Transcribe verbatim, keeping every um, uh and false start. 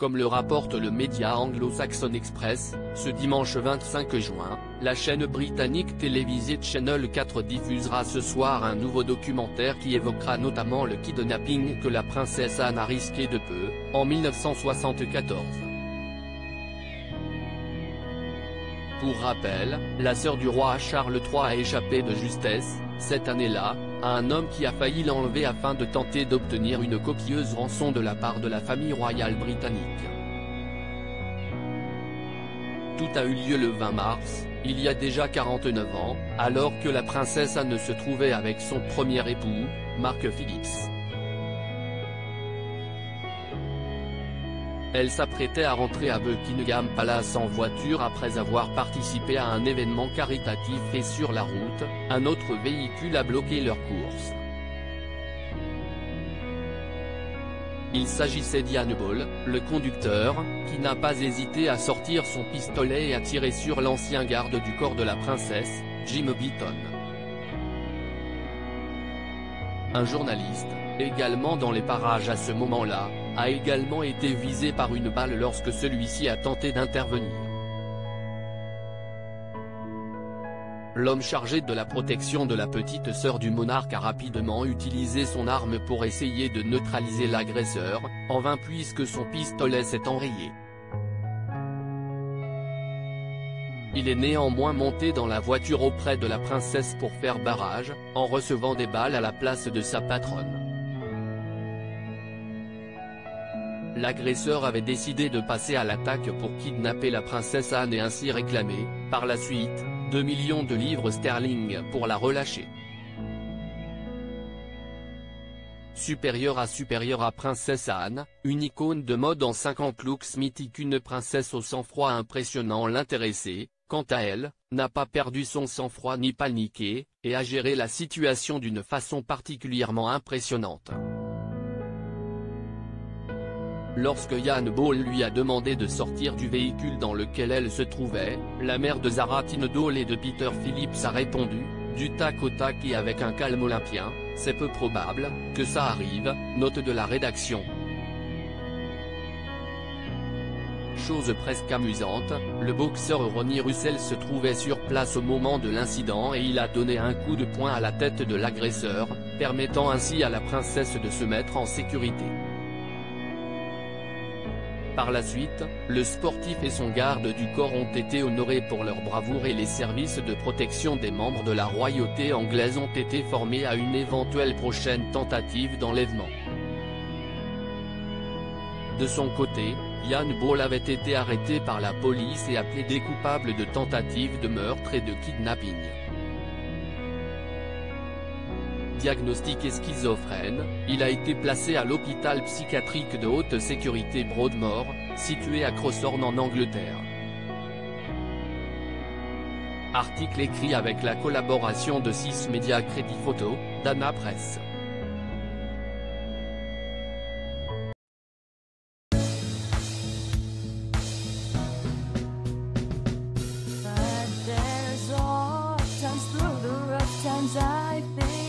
Comme le rapporte le média Anglo-Saxon Express, ce dimanche vingt-cinq juin, la chaîne britannique télévisée Channel quatre diffusera ce soir un nouveau documentaire qui évoquera notamment le kidnapping que la princesse Anne a risqué de peu, en mille neuf cent soixante-quatorze. Pour rappel, la sœur du roi Charles trois a échappé de justesse, cette année-là, à un homme qui a failli l'enlever afin de tenter d'obtenir une copieuse rançon de la part de la famille royale britannique. Tout a eu lieu le vingt mars, il y a déjà quarante-neuf ans, alors que la princesse Anne se trouvait avec son premier époux, Mark Phillips. Elle s'apprêtait à rentrer à Buckingham Palace en voiture après avoir participé à un événement caritatif et sur la route, un autre véhicule a bloqué leur course. Il s'agissait d'Ian Ball, le conducteur, qui n'a pas hésité à sortir son pistolet et à tirer sur l'ancien garde du corps de la princesse, Jim Beaton. Un journaliste, également dans les parages à ce moment-là, a également été visé par une balle lorsque celui-ci a tenté d'intervenir. L'homme chargé de la protection de la petite sœur du monarque a rapidement utilisé son arme pour essayer de neutraliser l'agresseur, en vain puisque son pistolet s'est enrayé. Il est néanmoins monté dans la voiture auprès de la princesse pour faire barrage, en recevant des balles à la place de sa patronne. L'agresseur avait décidé de passer à l'attaque pour kidnapper la princesse Anne et ainsi réclamer, par la suite, deux millions de livres sterling pour la relâcher. Supérieure à supérieure à princesse Anne, une icône de mode en cinquante looks mythique, une princesse au sang-froid impressionnant l'intéressée, quant à elle, n'a pas perdu son sang-froid ni paniqué, et a géré la situation d'une façon particulièrement impressionnante. Lorsque Ian Ball lui a demandé de sortir du véhicule dans lequel elle se trouvait, la mère de Zara Tindall et de Peter Phillips a répondu, du tac au tac et avec un calme olympien, « C'est peu probable que ça arrive », note de la rédaction. Chose presque amusante, le boxeur Ronnie Russell se trouvait sur place au moment de l'incident et il a donné un coup de poing à la tête de l'agresseur, permettant ainsi à la princesse de se mettre en sécurité. Par la suite, le sportif et son garde du corps ont été honorés pour leur bravoure et les services de protection des membres de la royauté anglaise ont été formés à une éventuelle prochaine tentative d'enlèvement. De son côté, Ian Ball avait été arrêté par la police et a plaidé coupable de tentative de meurtre et de kidnapping. Diagnostiqué schizophrène, il a été placé à l'hôpital psychiatrique de haute sécurité Broadmoor, situé à Crosthorne en Angleterre. Article écrit avec la collaboration de six médias Crédit Photo, Dana Press. But there's all times through the rough times I think